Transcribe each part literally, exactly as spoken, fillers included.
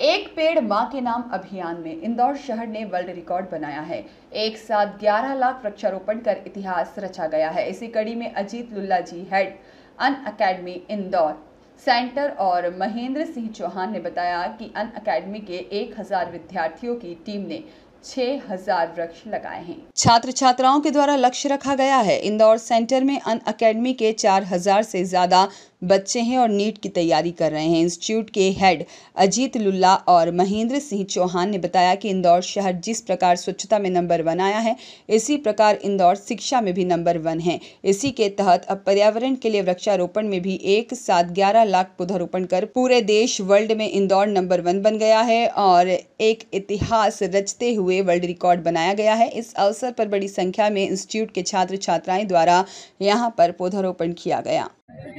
एक पेड़ मां के नाम अभियान में इंदौर शहर ने वर्ल्ड रिकॉर्ड बनाया है। एक साथ ग्यारह लाख वृक्षारोपण कर इतिहास रचा गया है। इसी कड़ी में Ajit Lulla ji, head Unacademy Indore centre, और महेंद्र सिंह चौहान ने बताया कि अन अकेडमी के एक हजार विद्यार्थियों की टीम ने छह हजार वृक्ष लगाए हैं। छात्र छात्राओं के द्वारा लक्ष्य रखा गया है। इंदौर सेंटर में अन अकेडमी के चार हजार से ज्यादा बच्चे हैं और नीट की तैयारी कर रहे हैं। इंस्टीट्यूट के हेड अजीत लुल्ला और महेंद्र सिंह चौहान ने बताया कि इंदौर शहर जिस प्रकार स्वच्छता में नंबर वन आया है, इसी प्रकार इंदौर शिक्षा में भी नंबर वन है। इसी के तहत अब पर्यावरण के लिए वृक्षारोपण में भी एक साथ ग्यारह लाख पौधारोपण कर पूरे देश वर्ल्ड में इंदौर नंबर वन बन गया है और एक इतिहास रचते हुए वर्ल्ड रिकॉर्ड बनाया गया है। इस अवसर पर बड़ी संख्या में इंस्टीट्यूट के छात्र छात्राएं द्वारा यहाँ पर पौधारोपण किया गया।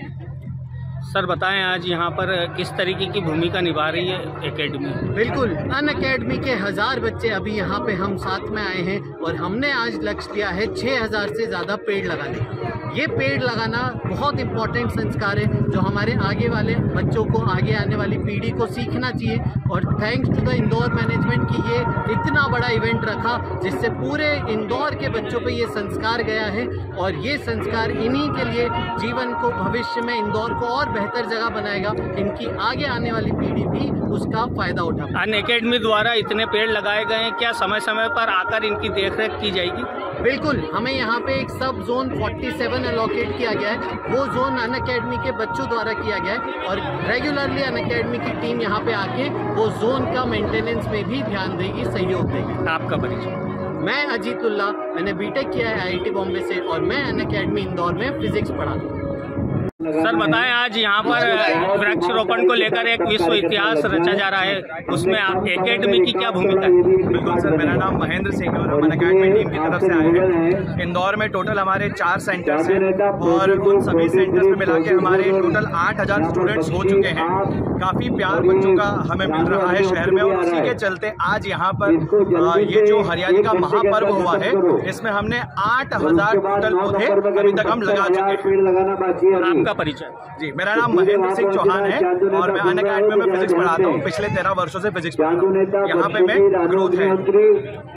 सर बताएं, आज यहाँ पर किस तरीके की भूमिका निभा रही है एकेडमी? बिल्कुल, अन अकेडमी के हजार बच्चे अभी यहाँ पे हम साथ में आए हैं और हमने आज लक्ष्य लिया है छह हजार से ज़्यादा पेड़ लगाने। ये पेड़ लगाना बहुत इम्पोर्टेंट संस्कार है जो हमारे आगे वाले बच्चों को, आगे आने वाली पीढ़ी को सीखना चाहिए। और thanks to the Indore management की ये इतना बड़ा इवेंट रखा जिससे पूरे इंदौर के बच्चों पे ये संस्कार गया है और ये संस्कार इन्हीं के लिए जीवन को, भविष्य में इंदौर को और बेहतर जगह बनाएगा। इनकी आगे आने वाली पीढ़ी भी उसका फायदा उठा। अन अकेडमी द्वारा इतने पेड़ लगाए गए हैं, क्या समय समय पर आकर इनकी देखरेख की जाएगी? बिल्कुल, हमें यहाँ पे एक सब जोन सैंतालीस एलोकेट किया गया है। वो जोन अन अकेडमी के बच्चों द्वारा किया गया है और रेगुलरली अन अकेडमी की टीम यहाँ पे आके वो जोन का मेंटेनेंस में भी ध्यान देगी, सहयोग देगी। आपका परिचय? मैं अजीत लुल्ला, मैंने बीटेक किया है आईआईटी बॉम्बे से और मैं अन अकेडमी इंदौर में फिजिक्स पढ़ाता हूँ। सर बताएं, आज यहाँ पर वृक्षारोपण को लेकर एक विश्व इतिहास रचा जा रहा है, उसमें आप एकेडमी की क्या भूमिका है? बिल्कुल सर, मेरा नाम महेंद्र सिंह है और हम अकेडमी टीम की तरफ से आए हैं। इंदौर में टोटल हमारे चार सेंटर्स हैं और उन सभी सेंटर्स में मिला के हमारे टोटल आठ हजार स्टूडेंट्स हो चुके हैं। काफ़ी प्यार बच्चों का हमें मिल रहा है शहर में और उसी के चलते आज यहाँ पर ये जो हरियाली का महापर्व हुआ है, इसमें हमने आठ हजार टोटल पौधे अभी तक हम लगा चुके हैं। आपका परिचय? जी, मेरा नाम महेंद्र सिंह चौहान है और मैं अन अकेडमी में फिजिक्स पढ़ाता हूँ। पिछले तेरह वर्षों से फिजिक्स पढ़ाता हूँ। यहाँ पे मैं ग्रोथ है।